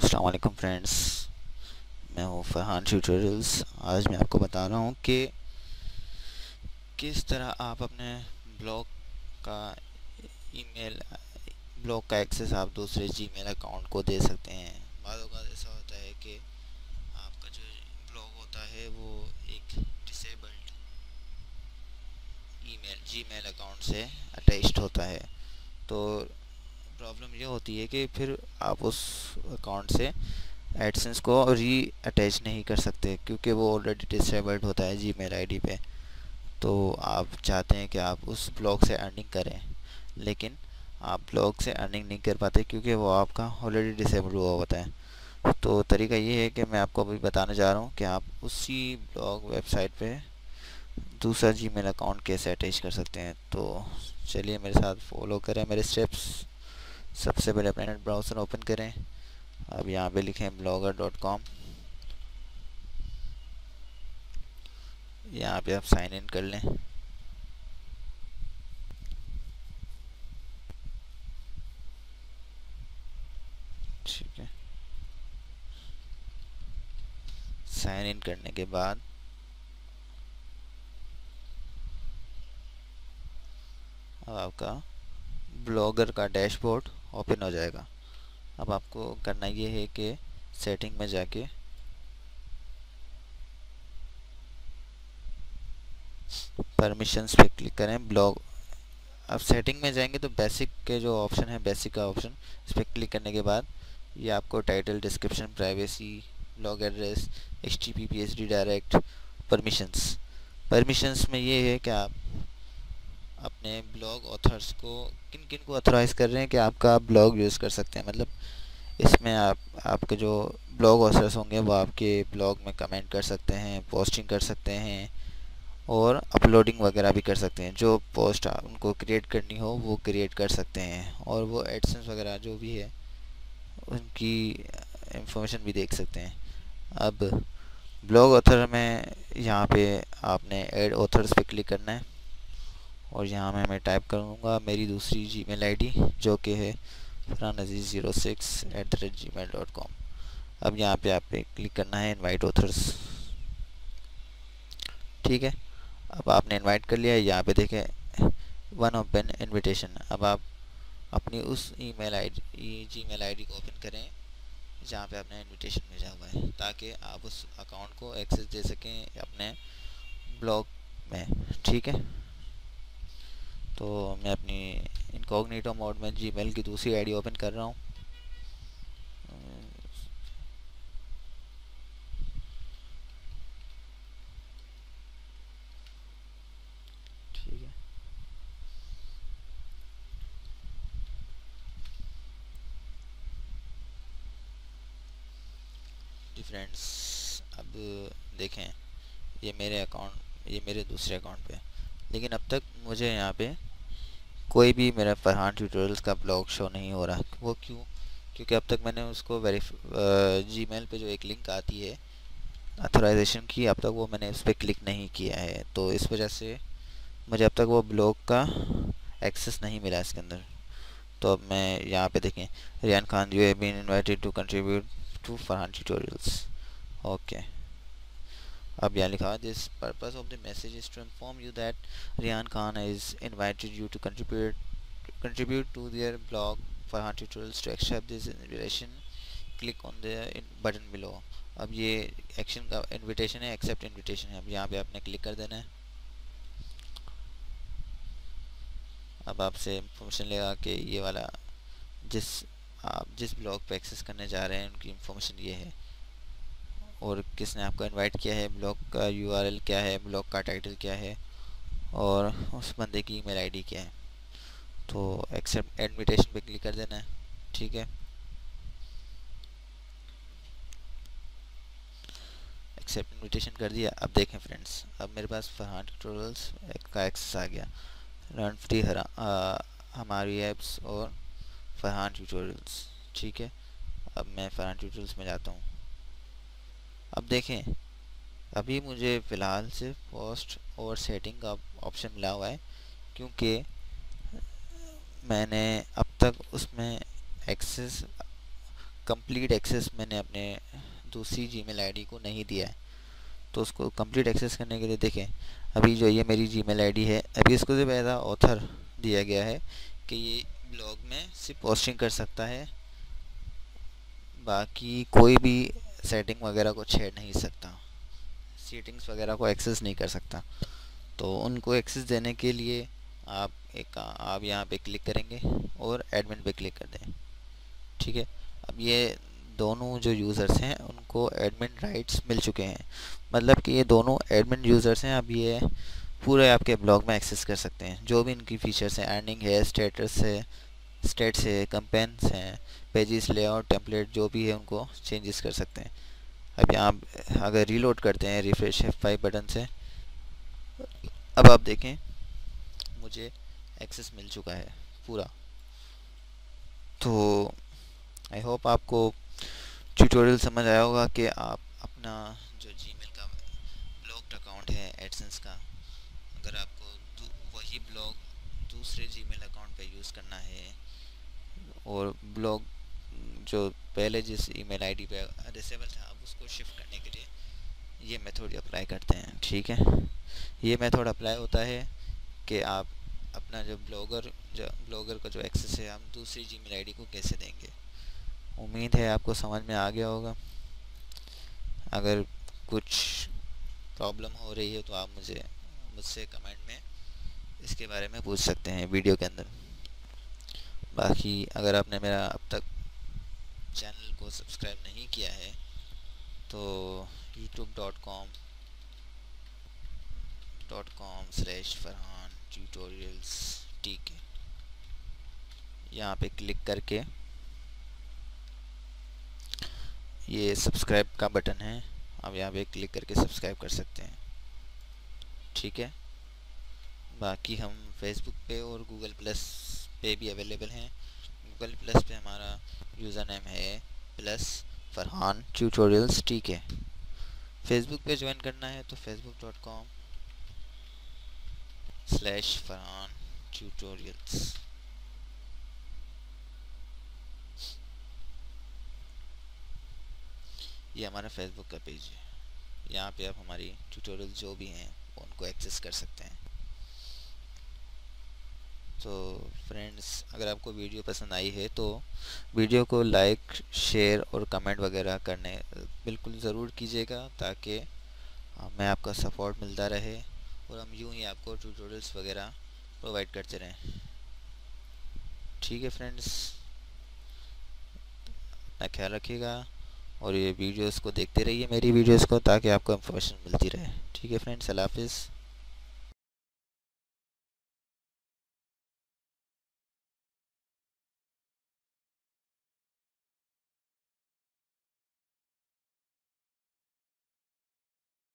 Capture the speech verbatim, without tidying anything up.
अस्सलाम वालेकुम फ्रेंड्स। मैं हूँ फरहान ट्यूटोरियल्स। आज मैं आपको बता रहा हूँ कि किस तरह आप अपने ब्लॉग का ईमेल ब्लॉग का एक्सेस आप दूसरे जीमेल अकाउंट को दे सकते हैं। बाद औक़ात ऐसा होता है कि आपका जो ब्लॉग होता है वो एक डिसेबल्ड ईमेल जीमेल अकाउंट से अटैच्ड होता है, तो प्रॉब्लम ये होती है कि फिर आप उस अकाउंट से एडसेंस को री अटैच नहीं कर सकते क्योंकि वो ऑलरेडी डिसेबल्ड होता है जीमेल आईडी पे। तो आप चाहते हैं कि आप उस ब्लॉग से अर्निंग करें, लेकिन आप ब्लॉग से अर्निंग नहीं कर पाते क्योंकि वो आपका ऑलरेडी डिसेबल हुआ होता है। तो तरीका ये है कि मैं आपको अभी बताने जा रहा हूँ कि आप उसी ब्लॉग वेबसाइट पे दूसरा जीमेल अकाउंट कैसे अटैच कर सकते हैं। तो चलिए मेरे साथ फॉलो करें मेरे स्टेप्स। सबसे पहले अपना नेट ब्राउज़र ओपन करें। अब यहाँ पे लिखें ब्लॉगर डॉट कॉम। यहाँ पे आप साइन इन कर लें। ठीक है, साइन इन करने के बाद अब आपका ब्लॉगर का डैशबोर्ड ओपन हो जाएगा। अब आपको करना ये है कि सेटिंग में जाके परमिशंस पे क्लिक करें। ब्लॉग अब सेटिंग में जाएंगे तो बेसिक के जो ऑप्शन है, बेसिक का ऑप्शन, इस पर क्लिक करने के बाद ये आपको title, description, privacy, blog address, H T P P S direct, permissions permissions में ये है कि आप अपने ब्लॉग ऑथर्स को किन किन को ऑथराइज़ कर रहे हैं कि आपका ब्लॉग यूज़ कर सकते हैं। मतलब इसमें आप आपके जो ब्लॉग ऑथर्स होंगे वो आपके ब्लॉग में कमेंट कर सकते हैं, पोस्टिंग कर सकते हैं और अपलोडिंग वगैरह भी कर सकते हैं। जो पोस्ट उनको क्रिएट करनी हो वो क्रिएट कर सकते हैं, और वो एडसेंस वगैरह जो भी है उनकी इंफॉर्मेशन भी देख सकते हैं। अब ब्लॉग ऑथर में यहाँ पे आपने ऐड ऑथर्स पे क्लिक करना है, और यहाँ में मैं टाइप करूँगा मेरी दूसरी जीमेल आईडी जो कि है Farhan Aziz zero six eight the rate G mail dot com. अब यहाँ पे आप पे क्लिक करना है इनवाइट ऑथर्स। ठीक है, अब आपने इनवाइट कर लिया है। यहाँ पे देखें वन ओपन इनविटेशन। अब आप अपनी उस ईमेल आईडी जीमेल आईडी को ओपन करें जहाँ पे आपने इनविटेशन भेजा हुआ है, ताकि आप उस अकाउंट को एक्सेस दे सकें अपने ब्लॉग में। ठीक है, तो मैं अपनी इनकॉग्निटो मोड में जीमेल की दूसरी आईडी ओपन कर रहा हूँ। ठीक है, जी फ्रेंड्स, अब देखें ये मेरे अकाउंट ये मेरे दूसरे अकाउंट पे, लेकिन अब तक मुझे यहाँ पे कोई भी मेरा फरहान ट्यूटोरियल्स का ब्लॉग शो नहीं हो रहा। वो क्यों? क्योंकि अब तक मैंने उसको वेरीफ जीमेल पे जो एक लिंक आती है ऑथराइजेशन की, अब तक वो मैंने उस पर क्लिक नहीं किया है, तो इस वजह से मुझे अब तक वो ब्लॉग का एक्सेस नहीं मिला इसके अंदर। तो अब मैं यहाँ पे देखें Riyan Khan, you have been invited to contribute to Farhan tutorials. Okay, अब यहाँ लिखा this purpose of the message is to inform you that Riyan Khan is invited you to contribute contribute to their blog Farhan tutorials. To accept this invitation click on the button below. अब ये action का invitation है, accept invitation है। अब यहाँ पे आपने click कर देना है। अब आपसे इंफॉर्मेशन लेगा कि ये वाला जिस आप जिस ब्लॉग पे एक्सेस करने जा रहे हैं उनकी इंफॉर्मेशन ये है, और किसने आपको इनवाइट किया है, ब्लॉग का यूआरएल क्या है, ब्लॉग का टाइटल क्या है, और उस बंदे की ईमेल आईडी क्या है। तो एक्सेप्ट इनविटेशन पे क्लिक कर देना है। ठीक है, एक्सेप्ट इनविटेशन कर दिया। अब देखें फ्रेंड्स, अब मेरे पास फरहान ट्यूटोरियल्स का एक्सेस आ गया। लर्न फ्री हरा हमारी ऐप्स और फरहान ट्यूटोरियल्स। ठीक है, अब मैं फरहान ट्यूटोरियल्स में जाता हूँ। अब देखें अभी मुझे फ़िलहाल सिर्फ पोस्ट और सेटिंग का ऑप्शन मिला हुआ है, क्योंकि मैंने अब तक उसमें एक्सेस कंप्लीट एक्सेस मैंने अपने दूसरी जीमेल आईडी को नहीं दिया है, तो उसको कंप्लीट एक्सेस करने के लिए देखें, अभी जो ये मेरी जीमेल आईडी है, अभी इसको सिर्फ एज ऑथर दिया गया है कि ये ब्लॉग में सिर्फ पोस्टिंग कर सकता है, बाकी कोई भी सेटिंग वगैरह को छेड़ नहीं सकता, सेटिंग्स वगैरह को एक्सेस नहीं कर सकता। तो उनको एक्सेस देने के लिए आप एक आप यहाँ पे क्लिक करेंगे और एडमिन पे क्लिक कर दें। ठीक है, अब ये दोनों जो यूज़र्स हैं उनको एडमिन राइट्स मिल चुके हैं, मतलब कि ये दोनों एडमिन यूज़र्स हैं। अब ये पूरे आपके ब्लॉग में एक्सेस कर सकते हैं, जो भी इनकी फीचर्स हैं, अर्निंग है, स्टेटस है, स्टेट्स है, कैंपेन्स हैं, पेजेस, लेआउट, टेम्पलेट, जो भी है उनको चेंजेस कर सकते हैं। अब यहाँ अगर रीलोड करते हैं रिफ्रेश एफ फाइव बटन से, अब आप देखें मुझे एक्सेस मिल चुका है पूरा। तो आई होप आपको ट्यूटोरियल समझ आया होगा कि आप अपना जो जीमेल का ब्लॉग्ड अकाउंट है एडसेंस का, अगर आपको वही ब्लॉग दूसरे जीमेल अकाउंट पे यूज़ करना है और ब्लॉग जो पहले जिस ईमेल आईडी पे डिसेबल था, अब उसको शिफ्ट करने के लिए ये मेथड अप्लाई करते हैं। ठीक है, ये मेथड अप्लाई होता है कि आप अपना जो ब्लॉगर जो ब्लॉगर का जो एक्सेस है हम दूसरी जीमेल आईडी को कैसे देंगे। उम्मीद है आपको समझ में आ गया होगा। अगर कुछ प्रॉब्लम हो रही है तो आप मुझे मुझसे कमेंट में इसके बारे में पूछ सकते हैं वीडियो के अंदर। बाकी अगर आपने मेरा अब तक चैनल को सब्सक्राइब नहीं किया है तो YouTube dot com dot com slash Farhan tutorials ठीक है, यहाँ पे क्लिक करके ये सब्सक्राइब का बटन है, आप यहाँ पे क्लिक करके सब्सक्राइब कर सकते हैं। ठीक है, बाकी हम फेसबुक पे और गूगल प्लस पे भी अवेलेबल हैं। गूगल प्लस पे हमारा यूज़र नेम है प्लस फरहान ट्यूटोरियल्स। ठीक है, फेसबुक पे ज्वाइन करना है तो Facebook dot com slash Farhan tutorials. ये हमारा फेसबुक का पेज है, यहाँ पे आप हमारी ट्यूटोरियल जो भी हैं उनको एक्सेस कर सकते हैं। तो फ्रेंड्स, अगर आपको वीडियो पसंद आई है तो वीडियो को लाइक, शेयर और कमेंट वगैरह करने बिल्कुल ज़रूर कीजिएगा, ताकि हमें आपका सपोर्ट मिलता रहे और हम यूं ही आपको ट्यूटोरियल्स वगैरह प्रोवाइड करते रहें। ठीक है फ्रेंड्स, अपना ख्याल रखिएगा और ये वीडियोस को देखते रहिए, मेरी वीडियोस को, ताकि आपको इन्फॉर्मेशन मिलती रहे। ठीक है फ्रेंड्स, अल्लाह हाफिज़।